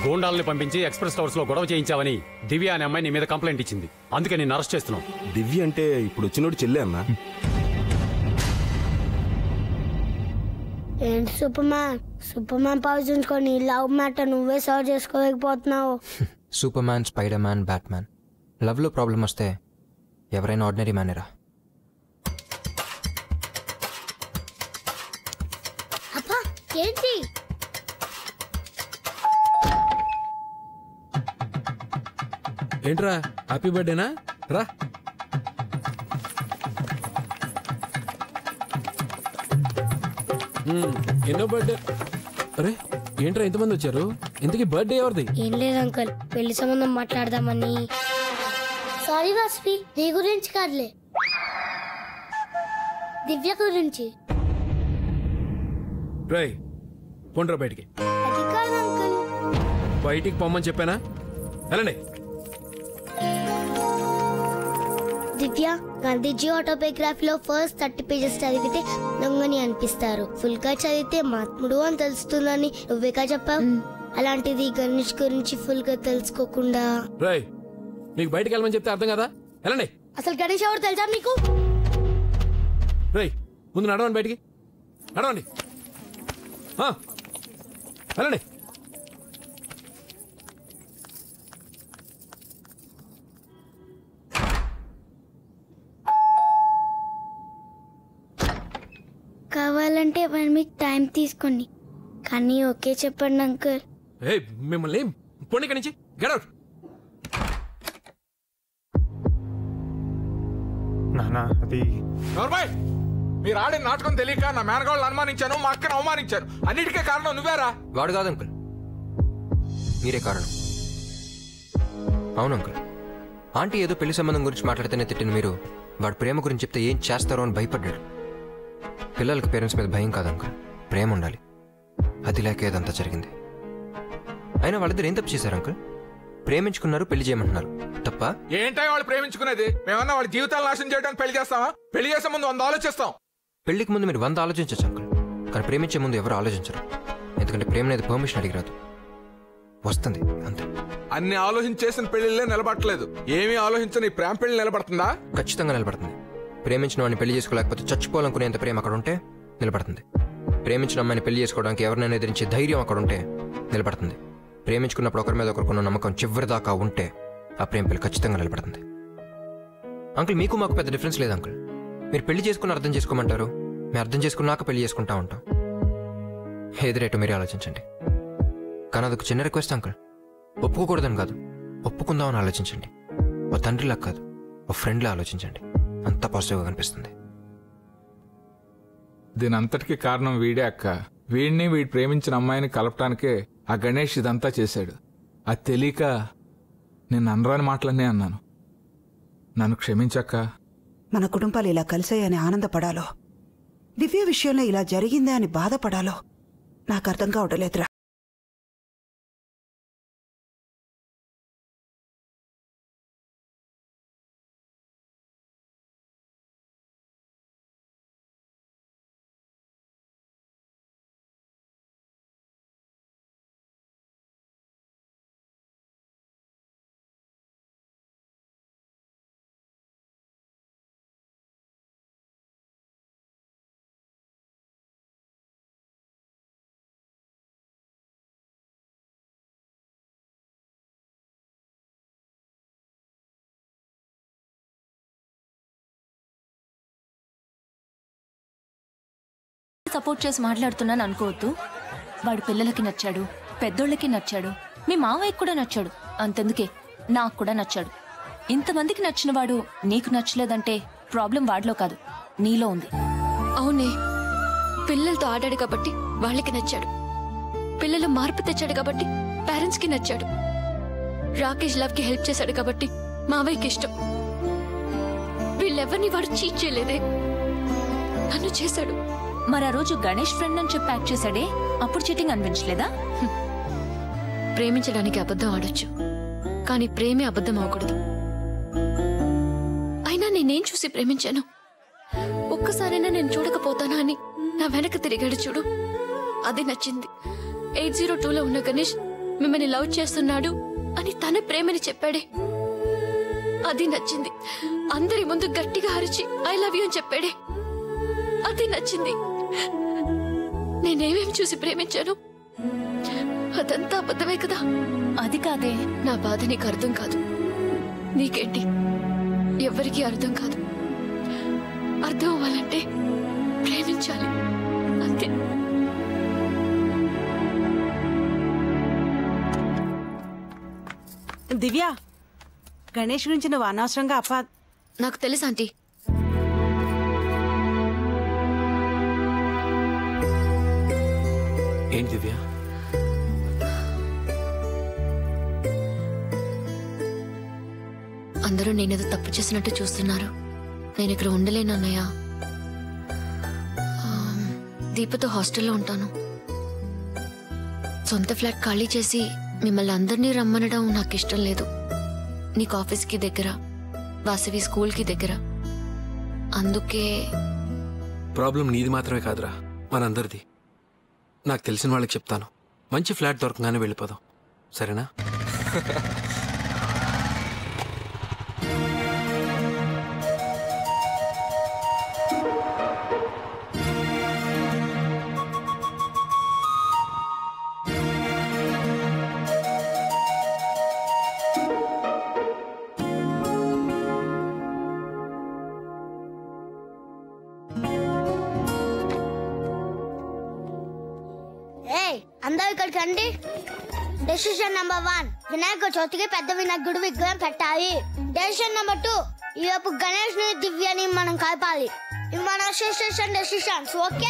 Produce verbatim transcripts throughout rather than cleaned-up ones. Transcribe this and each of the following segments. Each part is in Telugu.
గూండాలని పంపించి ఎక్స్ప్రెస్ టవర్స్ లో గొడవ చేయించావని దివ్య అనే అమ్మాయి నీ మీద కంప్లైంట్ ఇచ్చింది. అందుకే నేను అరెస్ట్ చేస్తున్నాం. దివ్య అంటే ఇప్పుడు వచ్చినోడు చెల్లె అన్నా. ఏంటి Superman Superman powers ఉంచుకొని లవ్ మ్యాటర్ నువ్వే సాల్వ్ చేసుకోలేకపోతున్నావు. Superman, Spiderman, Batman, love లో ప్రాబ్లం వస్తే ఎవరైనా ఆర్డినరీ మ్యానేరా? అబ్బా ఏంటి ఏంట్రా హ్యాపీ బర్త్డేనా? రా. ఎన్నో బర్త్డే? అరే ఏంట్రా ఎంతమంది వచ్చారు? ఇంతకీ బర్త్డే ఎవరిది? ఏం లేదు అంకుల్, పెళ్లి సంబంధం మాట్లాడదామని. సారీ వాస్పి, నీ గురించి కాదులే, దివ్య గురించి. రై పోండ్రా బయటికి. అది కాదు అంకుల్. బయటికి పొమ్మని చెప్పానా? వెళ్ళండి. దివ్య, గాంధీజీ ఆటోబయోగ్రఫీలో ఫస్ట్ థర్టీ పేజెస్ చదివితే దొంగని అనిపిస్తారు, ఫుల్ గా చదివితే మహాత్ముడు అని తెలుస్తుందని నువ్వేగా చెప్పావు. అలాంటిది గణేష్ గురించి ఫుల్ గా తెలుసుకోకుండా. రై మీకు బయటికి వెళ్ళమని చెప్తే అర్థం కదా? వెళ్ళండి. అసలు గణేష్ ఎవరు తెలుసా మీకు? రై ముందు నడవండి, బయటికి నడవండి. వెళ్ళండి. కావాలంటే వన్ వీక్ టైం తీసుకోండి, కానీ ఓకే చెప్పండి అంకుల్. ఏ మిమ్మల్ని పొండి ఇక్కడి నుంచి. Get out. నానా అది మీరు ఆడిన నాటకం తెలియక నా మేనగాళ్ళని అనుమానించాను, మా అక్కను అవమానించాను. అన్నిటికే కారణం నువ్వేరా? వాడు కాదు అంకుల్, మీరే కారణం. అవును అంకుల్, ఆంటీ ఏదో పెళ్లి సంబంధం గురించి మాట్లాడితేనే తిట్టిన మీరు వాడు ప్రేమ గురించి చెప్తే ఏం చేస్తారో అని భయపడ్డాడు. పిల్లలకి పేరెంట్స్ మీద భయం కాదు అంకుల్, ప్రేమ ఉండాలి. అది లేక ఏదంతా జరిగింది. అయినా వాళ్ళిద్దరు ఏం తప్పు చేశారు అంకుల్? ప్రేమించుకున్నారు, పెళ్లి చేయమంటున్నారు, తప్ప? ఏంటో వాళ్ళు ప్రేమించుకునేది? మేమన్నా వాళ్ళ జీవితాలు నాశనం చేయడానికి పెళ్లి చేస్తావా? పెళ్లి చేసే ముందు వంద ఆలోచిస్తాం. పెళ్లికి ముందు మీరు వంద ఆలోచించచ్చు అంకుల్, కానీ ప్రేమించే ముందు ఎవరు ఆలోచించరు. ఎందుకంటే ప్రేమ అనేది పర్మిషన్ అడిగిరాదు, వస్తుంది అంతే. అన్ని ఆలోచించేసిన పెళ్లిళ్ళే నిలబడట్లేదు. ఏమీ ఆలోచించని ప్రేమ పెళ్లి నిలబడుతుందా? ఖచ్చితంగా నిలబడుతుంది. ప్రేమించిన వాడిని పెళ్లి చేసుకోలేకపోతే చచ్చిపోవాలనుకునేంత ప్రేమ అక్కడ ఉంటే నిలబడుతుంది. ప్రేమించిన అమ్మాయిని పెళ్లి చేసుకోవడానికి ఎవరినైనా ఎదిరించే ధైర్యం అక్కడ ఉంటే నిలబడుతుంది. ప్రేమించుకున్నప్పుడు ఒకరి మీద ఒకరికున్న నమ్మకం చివరి దాకా ఉంటే ఆ ప్రేమ పెళ్లి ఖచ్చితంగా నిలబడుతుంది. అంకుల్, మీకు మాకు పెద్ద డిఫరెన్స్ లేదు అంకుల్. మీరు పెళ్లి చేసుకుని అర్థం చేసుకోమంటారు, మేము అర్థం చేసుకున్నాక పెళ్లి చేసుకుంటా ఉంటాం. ఏది రేటు మీరే ఆలోచించండి. కానీ అదొక చిన్న రిక్వెస్ట్ అంకుల్, ఒప్పుకోకూడదని కాదు, ఒప్పుకుందామని ఆలోచించండి. ఓ తండ్రిలా కాదు, ఓ ఫ్రెండ్లా ఆలోచించండి. అంతా పాజిటివ్గా కనిపిస్తుంది. దీని అంతటికి కారణం వీడే అక్క. వీడిని వీడు ప్రేమించిన అమ్మాయిని కలపటానికే ఆ గణేష్ ఇదంతా చేశాడు. అది తెలియక నేను అనరాని మాటలనే అన్నాను. నన్ను క్షమించక్క. మన కుటుంబాలు ఇలా కలిసాయని ఆనందపడాలో, దివ్య విషయంలో ఇలా జరిగిందే అని బాధపడాలో నాకు అర్థం కావట్లేదురా. సపోర్ట్ చేసి మాట్లాడుతున్నాను అనుకోవద్దు. వాడు పిల్లలకి నచ్చాడు, పెద్దోళ్ళకి నచ్చాడు, మీ మావయ్యకి కూడా నచ్చాడు. అంతెందుకే నాకు కూడా నచ్చాడు. ఇంతమందికి నచ్చిన వాడు నీకు నచ్చలేదంటే ప్రాబ్లం వాడిలో కాదు, నీలో ఉంది. అవునే, పిల్లలతో ఆడాడు కాబట్టి వాళ్ళకి నచ్చాడు, పిల్లలు మార్పు తెచ్చాడు కాబట్టి పేరెంట్స్ కి నచ్చాడు, రాకేష్ లవ్ కి హెల్ప్ చేశాడు కాబట్టి మావయ్యకి ఇష్టం. వీళ్ళెవరిని వాడు చీట్ చేయలేదే, నన్ను చేశాడు. మరి ఆ రోజు గణేష్ ఫ్రెండ్ అని చెప్పి యాక్ట్ చేశాడే, అప్పుడు చీటింగ్ అనిపించలేదా? ప్రేమించడానికి అబద్ధం ఆడొచ్చు, కానీ ప్రేమే అబద్ధం అవ్వకూడదు. అయినా నేనేం చూసి ప్రేమించాను? ఒక్కసారైనా నేను చూడకపోతానా అని నా వెనక తిరిగాడు చూడు, అది నచ్చింది. ఎయిట్ జీరో టూలో ఉన్న గణేష్ మిమ్మల్ని లవ్ చేస్తున్నాడు అని తన ప్రేమని చెప్పాడే, అది నచ్చింది. అందరి ముందు గట్టిగా అరిచి ఐ లవ్ యూ అని చెప్పాడే, అది నచ్చింది. నేనేమేం చూసి ప్రేమించాను అదంతా అబద్ధమే కదా. అది కాదే. నా బాధ నీకు అర్థం కాదు. నీకేంటి, ఎవ్వరికీ అర్థం కాదు. అర్థం అవ్వాలంటే ప్రేమించాలి, అంతే. దివ్య, గణేష్ గురించి నువ్వు అనవసరంగా అప్పా. నాకు తెలుసు ఆంటీ. ఏంటి దివ్య? అందరూ నేనేదో తప్పు చేసినట్టు చూస్తున్నారు. నేను ఇక్కడ ఉండలేను అన్నయ్య. దీపతో హాస్టల్లో ఉంటాను. సొంత ఫ్లాట్ ఖాళీ చేసి మిమ్మల్ని అందరినీ రమ్మనడం నాకు ఇష్టం లేదు. నీకు ఆఫీస్కి దగ్గర, వాసవి స్కూల్కి దగ్గర. అందుకే ప్రాబ్లం నీది మాత్రమే కాదురా, మనందరిది. నాకు తెలిసిన వాళ్ళకి చెప్తాను. మంచి ఫ్లాట్ దొరకగానే వెళ్ళిపోదాం, సరేనా? అందరూ ఇక్కడికి రండి. డెసిషన్ నెంబర్ వన్, వినాయక చవితికి పెద్ద వినాయకుడు విగ్రహం పెట్టాలి. డెసిషన్ నెంబర్ టూ, ఈ వైపు గణేష్ ని దివ్యని మనం కలపాలి. ఇవి మన అసోసియేషన్ డెసిషన్స్. ఓకే?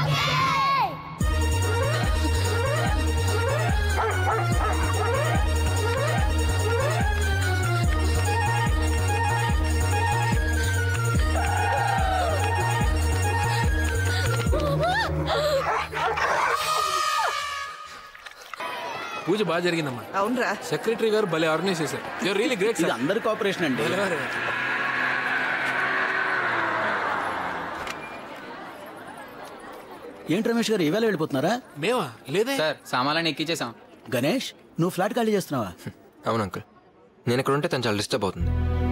పూజ బాగా జరిగిందమ్మా. అవునరా, సెక్రటరీ గారు భలే ఆర్గనైజ్ చేశారు. You're really great. ఇది అందరి కోఆపరేషన్ అండి. ఏంటి రమేష్ గారు ఈవేళ వెళ్ళిపోతున్నారా? మేమా? లేదే సార్, సామాన్లు ఎక్కించేసాం. గణేష్, నువ్వు ఫ్లాట్ ఖాళీ చేస్తున్నావా? అవును అంకుల్, నేను ఇక్కడ ఉంటే తను చాలా డిస్టర్బ్ అవుతుంది.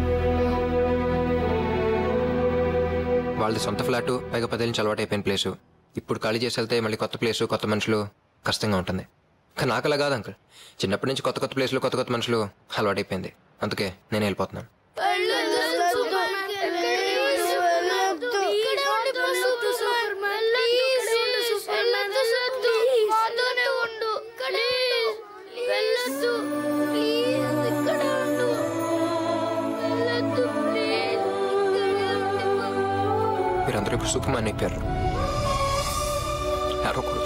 వాళ్ళది సొంత ఫ్లాటు, పైగా పదేళ్ళ నుంచి అలవాటు అయిపోయిన ప్లేసు. ఇప్పుడు ఖాళీ చేసి వెళ్తే మళ్ళీ కొత్త ప్లేసు, కొత్త మనుషులు, కష్టంగా ఉంటుంది. కానీ నాకు అలా కాదు అంకుల్, చిన్నప్పటి నుంచి కొత్త కొత్త ప్లేసులు, కొత్త కొత్త మనుషులు అలవాటైపోయింది. అందుకే నేను వెళ్ళిపోతున్నాను. మీరందరూ ఇప్పుడు సూపర్ మ్యాన్ అయిపోయారు. అరవకూడదు.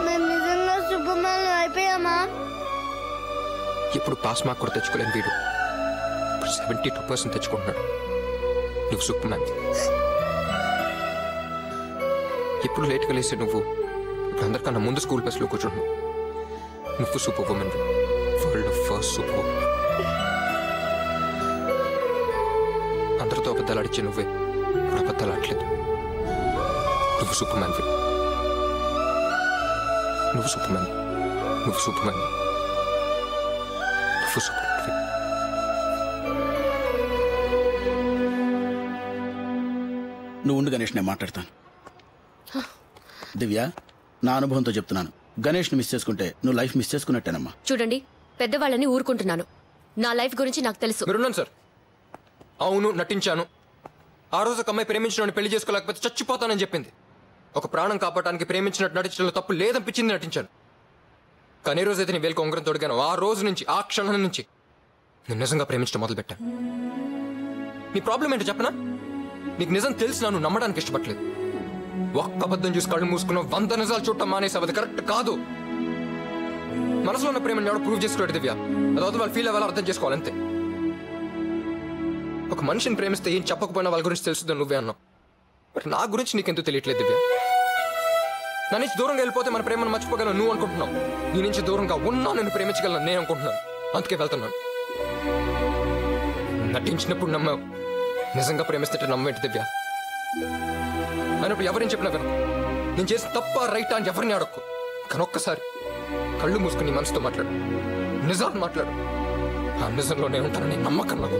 ఇప్పుడు పాస్ మార్క్ కూడా తెచ్చుకోలేని వీడు ఇప్పుడు సెవెంటీ టూ పర్సెంట్ తెచ్చుకుంటున్నాడు. నువ్వు సూపర్ మ్యాన్. ఇప్పుడు లేట్గా లేసే నువ్వు ఇప్పుడు అందరికన్నా ముందు స్కూల్ బస్లో కూర్చుంటున్నావు. నువ్వు Superwoman, world first Superwoman. అందరితో అబద్ధాలు ఆడిచ్చే నువ్వే ఇప్పుడు అబద్ధాలు ఆడలేదు. నువ్వు సూపర్ మ్యాన్. నువ్వు సూపర్ మ్యాన్. నువ్వు సూపర్ మ్యాన్. నువ్వు సూపర్ మ్యాన్. నువ్వు ఉండు గణేష్, నేను మాట్లాడతాను. దివ్య, నా అనుభవంతో చెప్తున్నాను, గణేష్ ని మిస్ చేసుకుంటే నువ్వు లైఫ్ మిస్ చేసుకున్నట్టేనమ్మా. చూడండి, పెద్దవాళ్ళని ఊరుకుంటున్నాను. నా లైఫ్ గురించి నాకు తెలుసు. మీరున్నాను సార్. అవును, నటించాను. ఆ రోజు ఒక అమ్మాయి ప్రేమించిన పెళ్లి చేసుకోలేకపోతే చచ్చిపోతానని చెప్పింది. ఒక ప్రాణం కాపాడటానికి ప్రేమించినట్టు నటించడంలో తప్పు లేదనిపించింది, నటించాను. కానీ ఏ రోజైతే నీ వేలుకు ఉంగరం తొడిగాను, ఆ రోజు నుంచి, ఆ క్షణం నుంచి నేను నిజంగా ప్రేమించడం మొదలుపెట్టాను. నీ ప్రాబ్లం ఏంటో చెప్పనా? నీకు నిజం తెలిసి నన్ను నమ్మడానికి ఇష్టపడలేదు. ఒక్క అబద్ధం చూసి కళ్ళు మూసుకున్న వంద నిజాలు చూడటం మానేసావు. అది కరెక్ట్ కాదు. మనసులో ఉన్న ప్రేమని ఎవడో ప్రూవ్ చేసుకోలేదు దివ్య. అది వద్దు, వాళ్ళు ఫీల్ అవ్వాలి, అర్థం చేసుకోవాలంతే. ఒక మనిషిని ప్రేమిస్తే ఏం చెప్పకపోయినా వాళ్ళ గురించి తెలుస్తుందని నువ్వే అన్నావు. మరి నా గురించి నీకెందుకు తెలియట్లేదు దివ్య? నా నుంచి దూరంగా వెళ్ళిపోతే మన ప్రేమను మర్చిపోగలను నువ్వు అనుకుంటున్నావు. నీ నుంచి దూరంగా ఉన్నా నేను ప్రేమించగలను నేను అనుకుంటున్నాను. అందుకే వెళ్తున్నాను. నటించినప్పుడు నమ్మావు, నిజంగా ప్రేమిస్తే నమ్మేంటి దివ్య? అయినప్పుడు ఎవరిని చెప్పినా విను. నేను చేసిన తప్ప రైట్ అని ఎవరిని అడక్కు. కానీ ఒక్కసారి కళ్ళు మూసుకుని మనసుతో మాట్లాడు, నిజాలు మాట్లాడు. ఆ నిజంలోనే ఉంటానని నమ్మకం నాకు.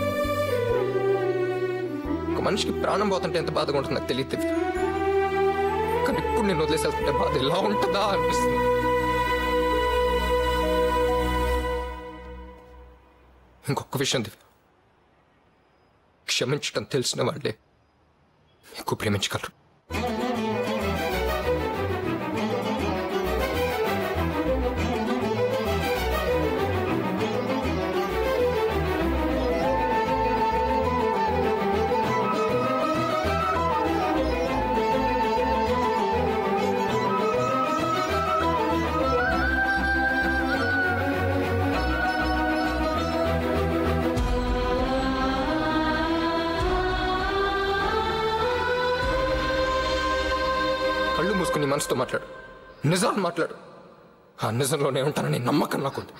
ఒక మనిషికి ప్రాణం పోతుంటే ఎంత బాధగా ఉంటుంది నాకు తెలియదు, కానీ ఇప్పుడు నేను వదిలేసి వెళ్తుంటే బాధ ఎలా ఉంటుందా అనిపిస్తుంది. ఇంకొక విషయం దివ్య, క్షమించటం తెలిసిన వాళ్ళే ఎక్కువ ప్రేమించగలరు. కళ్ళు మూసుకుని మనసుతో మాట్లాడు, నిజాలు మాట్లాడు. ఆ నిజంలోనే ఉంటానని నమ్మకం నాకుంది.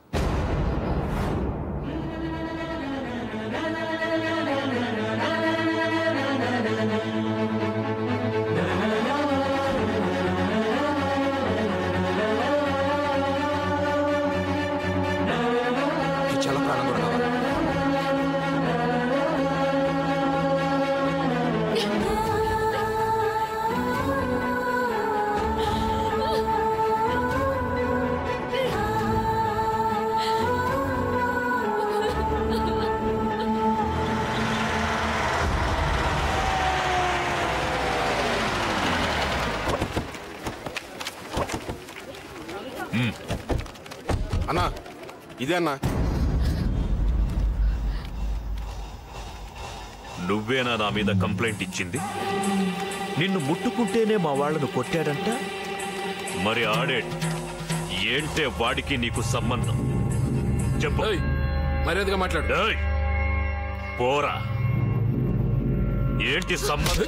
చాలా ప్రాణం కూడా కావాలి. అన్నా ఇదే అన్నా. నువ్వేనా నా మీద కంప్లైంట్ ఇచ్చింది? నిన్ను ముట్టుకుంటేనే మా వాళ్లను కొట్టాడంట. మరి ఆడే ఏంటే వాడికి నీకు సంబంధం చెప్పు. మర్యాదగా మాట్లాడు. పోరా, ఏంటి సంబంధం?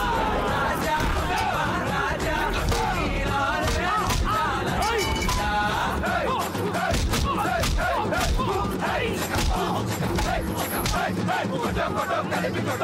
రాజా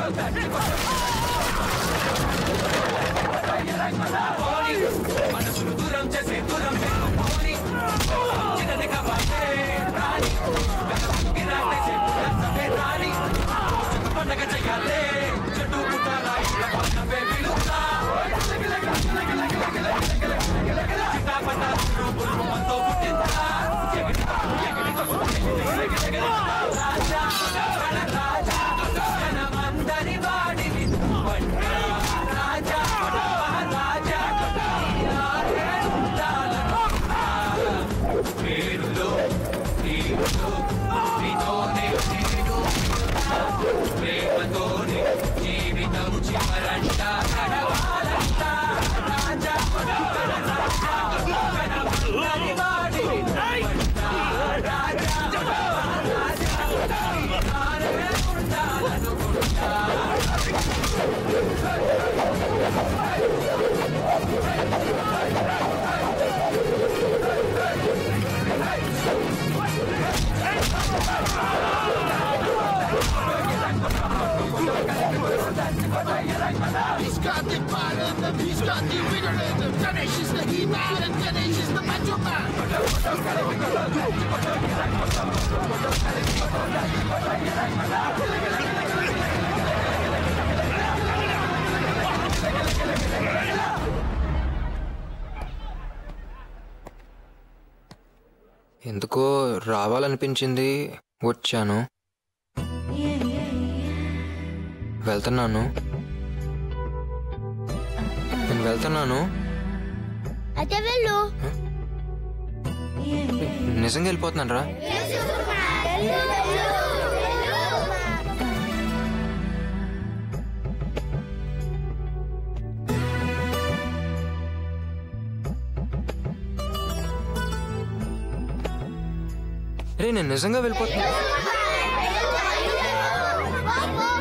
He's got the violent, he's got the vigorous. Ganesh is the He-Man and Ganesh is the Macho Man. ఎందుకో రావాలనిపించింది, వచ్చాను. వెళ్తున్నాను నేను వెళ్తున్నాను అయితే వెళ్ళు. నిజంగా వెళ్ళిపోతున్నాను రా. రే నేను నిజంగా వెళ్ళిపోతున్నా.